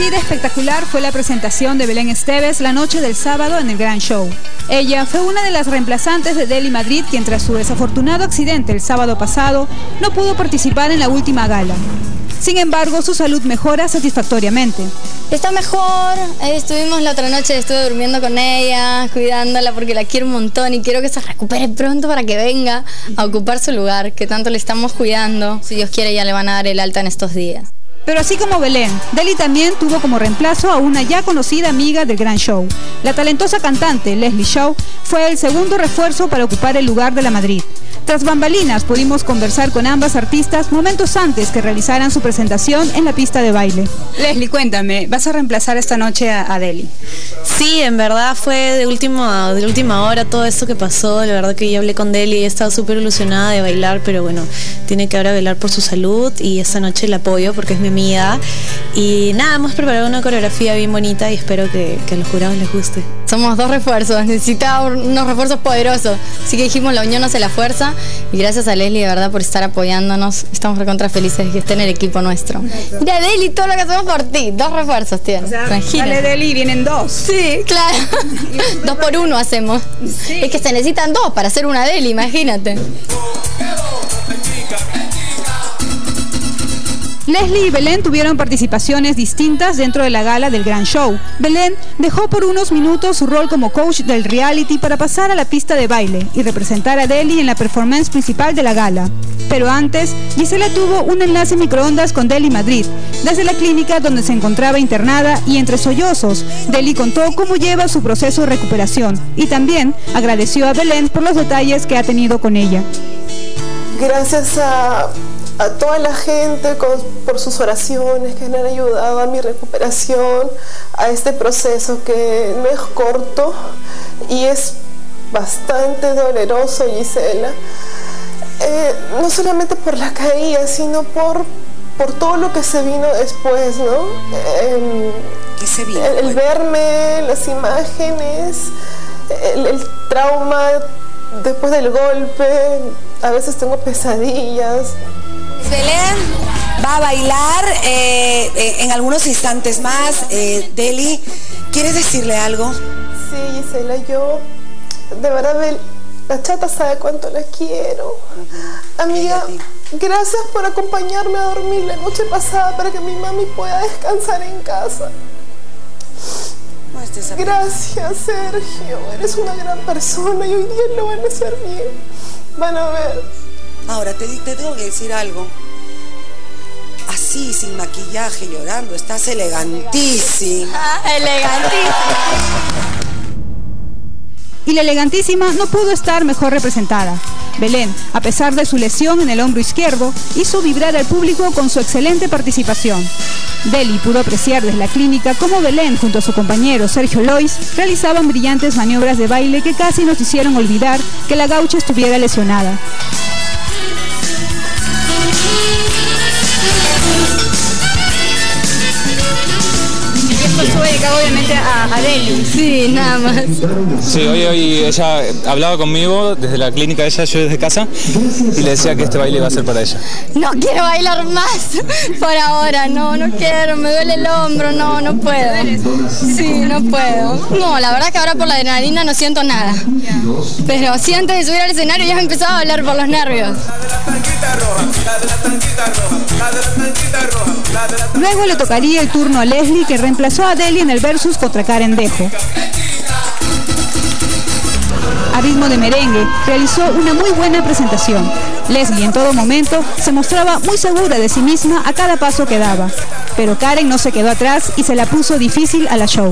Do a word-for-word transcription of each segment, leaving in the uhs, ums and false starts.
Así de espectacular fue la presentación de Belén Esteves la noche del sábado en el Gran Show. Ella fue una de las reemplazantes de Dely Madrid, quien tras su desafortunado accidente el sábado pasado no pudo participar en la última gala. Sin embargo, su salud mejora satisfactoriamente. Está mejor, ahí estuvimos la otra noche, estuve durmiendo con ella, cuidándola porque la quiero un montón y quiero que se recupere pronto para que venga a ocupar su lugar, que tanto le estamos cuidando. Si Dios quiere ya le van a dar el alta en estos días. Pero así como Belén, Dely también tuvo como reemplazo a una ya conocida amiga del Gran Show. La talentosa cantante Leslie Shaw fue el segundo refuerzo para ocupar el lugar de la Madrid. Tras bambalinas pudimos conversar con ambas artistas momentos antes que realizaran su presentación en la pista de baile. Leslie, cuéntame, ¿vas a reemplazar esta noche a, a Dely? Sí, en verdad fue de última, de última hora todo esto que pasó. La verdad que yo hablé con Dely y estaba súper ilusionada de bailar, pero bueno, tiene que ahora bailar por su salud y esta noche la apoyo porque es mi amiga. Y nada, hemos preparado una coreografía bien bonita y espero que, que a los jurados les guste. Somos dos refuerzos, necesitaba unos refuerzos poderosos, así que dijimos la unión hace la fuerza y gracias a Leslie de verdad por estar apoyándonos, estamos recontra felices de que esté en el equipo nuestro. Mira Dely, todo lo que hacemos por ti, dos refuerzos tienes. O sea, dale Dely, vienen dos. Sí, claro, dos por uno hacemos. Sí. Es que se necesitan dos para hacer una Dely, imagínate. Leslie y Belén tuvieron participaciones distintas dentro de la gala del Gran Show. Belén dejó por unos minutos su rol como coach del reality para pasar a la pista de baile y representar a Dely en la performance principal de la gala. Pero antes, Gisela tuvo un enlace microondas con Dely Madrid, desde la clínica donde se encontraba internada y entre sollozos, Dely contó cómo lleva su proceso de recuperación y también agradeció a Belén por los detalles que ha tenido con ella. Gracias a... a toda la gente con, por sus oraciones que me han ayudado a mi recuperación, a este proceso que no es corto y es bastante doloroso, Gisela. Eh, no solamente por la caída, sino por, por todo lo que se vino después, ¿no? Eh, ¿Qué se vino? El, el verme, las imágenes, el, el trauma después del golpe, a veces tengo pesadillas. Belén va a bailar eh, eh, en algunos instantes más. eh, Dely, ¿quieres decirle algo? Sí, Gisela, yo de verdad la chata sabe cuánto la quiero. Uh-huh. Amiga, gracias por acompañarme a dormir la noche pasada para que mi mami pueda descansar en casa. No estés gracias, Sergio, eres una gran persona y hoy día lo van a hacer bien. Van a ver. Ahora, te, te tengo que decir algo. Así, sin maquillaje, llorando, estás elegantísima. Ah, elegantísima. Y la elegantísima no pudo estar mejor representada. Belén, a pesar de su lesión en el hombro izquierdo, hizo vibrar al público con su excelente participación. Dely pudo apreciar desde la clínica cómo Belén, junto a su compañero Sergio Lois, realizaban brillantes maniobras de baile que casi nos hicieron olvidar que la gaucha estuviera lesionada. Esto dedicado obviamente a, a Dely. Sí, nada más. Sí, hoy, hoy ella hablaba conmigo desde la clínica de ella, yo desde casa, y le decía que este baile iba a ser para ella. No quiero bailar más por ahora, no, no quiero, me duele el hombro, no, no puedo. Sí, no puedo. No, la verdad que ahora por la adrenalina no siento nada. Pero sí, antes de subir al escenario ya me empezaba a hablar por los nervios. Luego le tocaría el turno a Leslie, que reemplazó a Dely en el versus contra Karen Dejo. A ritmo de merengue, realizó una muy buena presentación. Leslie en todo momento se mostraba muy segura de sí misma a cada paso que daba. Pero Karen no se quedó atrás y se la puso difícil a la show.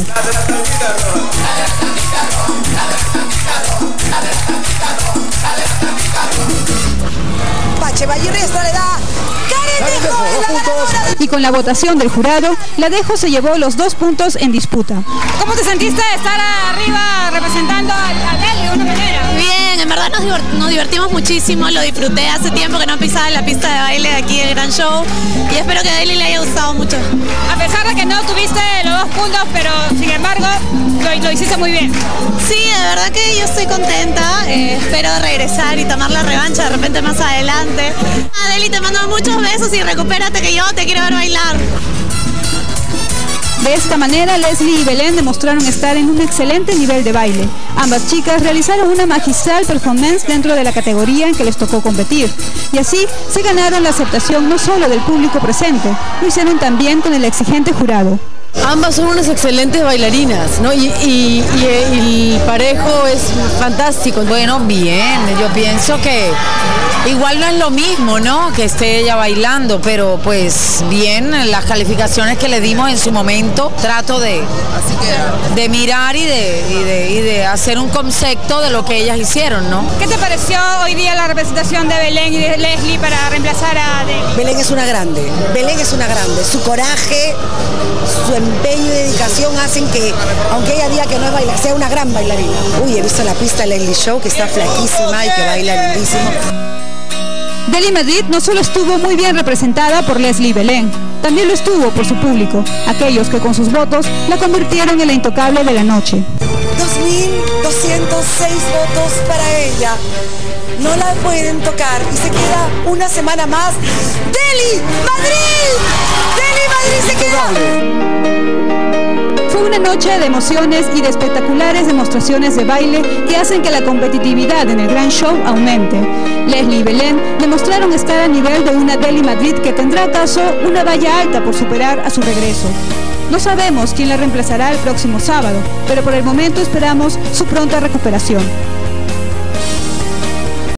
Pache Vallerestra le da. Karen Dejo es la ganadora. Y con la votación del jurado, la Dejo se llevó los dos puntos en disputa. ¿Cómo te sentiste de estar arriba representando a, a Dely de una manera? Bien, en verdad nos, divert, nos divertimos muchísimo, lo disfruté, hace tiempo que no pisaba en la pista de baile de aquí del Gran Show y espero que a Dely le haya gustado mucho. A pesar de que no tuviste los dos puntos, pero sin embargo lo, lo hiciste muy bien. Sí, de verdad que yo estoy contenta, eh, espero regresar y tomar la revancha de repente más adelante. Ah, Dely, te mando muchos besos y recupérate que yo te quiero ver bailar. De esta manera, Leslie y Belén demostraron estar en un excelente nivel de baile. Ambas chicas realizaron una magistral performance dentro de la categoría en que les tocó competir. Y así se ganaron la aceptación no solo del público presente, lo hicieron también con el exigente jurado. Ambas son unas excelentes bailarinas, ¿no? Y, y, y el parejo es fantástico. Bueno, bien, yo pienso que igual no es lo mismo, ¿no? Que esté ella bailando, pero pues bien, las calificaciones que le dimos en su momento, trato de, de mirar y de, y, de, y de hacer un concepto de lo que ellas hicieron, ¿no? ¿Qué te pareció hoy día la representación de Belén y de Leslie para reemplazar a Deli? Belén es una grande, Belén es una grande. Su coraje, su empeño y dedicación hacen que, aunque ella diga que no es bailar, sea una gran bailarina. Uy, he visto la pista de Leslie Show, que está flaquísima y que baila lindísimo. Deli Madrid no solo estuvo muy bien representada por Leslie y Belén, también lo estuvo por su público, aquellos que con sus votos la convirtieron en la intocable de la noche. dos mil doscientos seis votos para ella. No la pueden tocar y se queda una semana más. ¡Deli Madrid! ¡Deli Madrid se queda! Fue una noche de emociones y de espectaculares demostraciones de baile que hacen que la competitividad en el gran show aumente. Leslie y Belén demostraron estar a nivel de una Deli Madrid que tendrá acaso una valla alta por superar a su regreso. No sabemos quién la reemplazará el próximo sábado, pero por el momento esperamos su pronta recuperación.